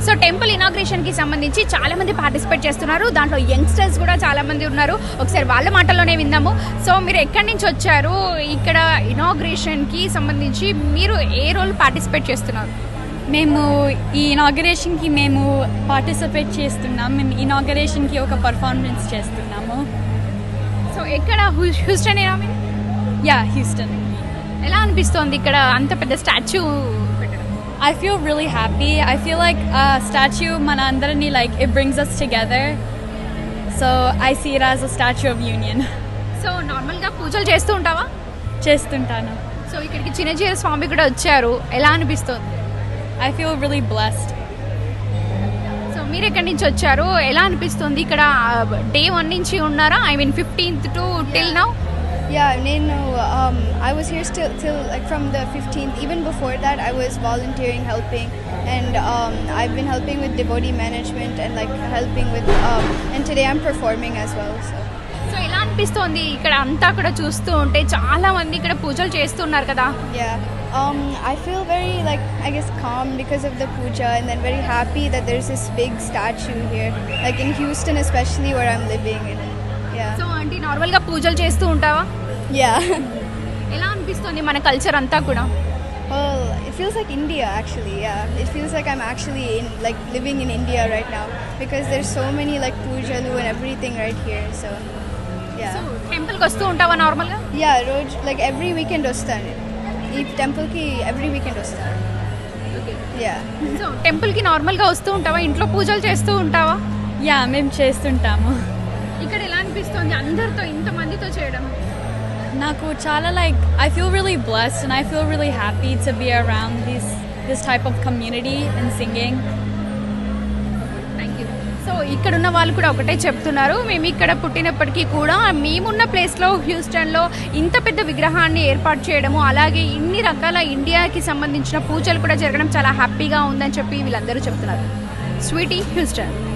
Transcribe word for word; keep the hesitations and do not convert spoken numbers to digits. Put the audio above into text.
So temple ఇనాగ్రేషన్కి సంబంధించి చాలామంది participate చేస్తున్నారు. దాంట్లో యంగ్స్టర్స్ కూడా చాలామంది ఉన్నారు. ఒకసారి వాళ్ళ మాటల్లోనే విందాము. సో మీరు ఎక్కడి నుంచి వచ్చారు? ఇక్కడ ఇనాగ్రేషన్కి సంబంధించి మీరు ఏ రోల్ పార్టిసిపేట్ చేస్తున్నారు? మేము ఈ ఇనాగరేషన్కి మేము పార్టిసిపేట్ చేస్తున్నాం. మేము ఇనాగరేషన్కి ఒక పర్ఫార్మెన్స్ చేస్తున్నాము. సో ఎక్కడ హ్యూస్టన్ ఏనా? Yeah, Houston. ఎలా అనిపిస్తోంది ఇక్కడ అంత పెద్ద statue? I feel really happy. I feel like a statue mana andarni like it brings us together. So I see it as a statue of union. So నార్మల్గా పూజలు చేస్తూ ఉంటావా? చేస్తుంటాను. సో ఇక్కడికి చిన్నజీర స్వామి కూడా వచ్చారు. ఎలా అనిపిస్తోంది? I feel really blessed. So మీరు ఎక్కడి నుంచి వచ్చారు? ఎలా అనిపిస్తుంది ఇక్కడ? డే వన్ నుంచి ఉన్నారా? I mean fifteenth to till now? Yeah, Nenu, um, I was here still till like from the fifteenth. Even before that, I was volunteering, helping, and um, I've been helping with devotee management and like helping with. Um, and today I'm performing as well. So. So ఎలా అనిపిస్తోంది ఇక్కడ అంతా కూడా చూస్తూ ఉంటే? చాలా మంది ఇక్కడ పూజలు చేస్తున్నారు కదా? Yeah, um, I feel very like I guess calm because of the puja, and then very happy that there's this big statue here, like in Houston, especially where I'm living. And yeah. So అంటే నార్మల్గా పూజలు చేస్తూ ఉంటావా? Yeah. ఎలా అనిపిస్తుంది మన culture అంతా కూడా? Well, it feels like India actually. Yeah, it feels like I'm actually in like living in India right now because there's so many like pujalu and everything right here. So yeah. So టెంపుల్కి వస్తూ ఉంటావా నార్మల్గా? Yeah, roj like every weekend ostanu. Ee temple ki every weekend ostanu. Okay. Yeah. So టెంపుల్కి నార్మల్గా వస్తూ ఉంటావా? ఇంట్లో పూజలు చేస్తూ ఉంటావా? యా, మేము చేస్తుంటాము. ఇక్కడ ఎలా అనిపిస్తుంది అందరితో ఇంతమందితో చేయడం? నాకు చాలా like I feel really blessed and I feel really happy to be around this this type of community and singing. Thank you. So ఇక్కడున్న వాళ్ళు కూడా ఒకటే చెప్తున్నారు, మేము ఇక్కడ పుట్టినప్పటికీ కూడా మేమున్న ప్లేస్లో హ్యూస్టన్లో ఇంత పెద్ద విగ్రహాన్ని ఏర్పాటు చేయడము, అలాగే ఇన్ని రకాల ఇండియాకి సంబంధించిన పూజలు కూడా జరగడం చాలా హ్యాపీగా ఉందని చెప్పి వీళ్ళందరూ చెప్తున్నారు. Sweety, Houston.